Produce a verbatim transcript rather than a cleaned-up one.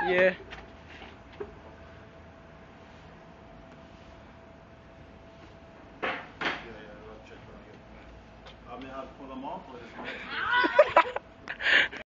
Yeah. Yeah, yeah, I'll check when I get back. I mean, I'll pull them off or just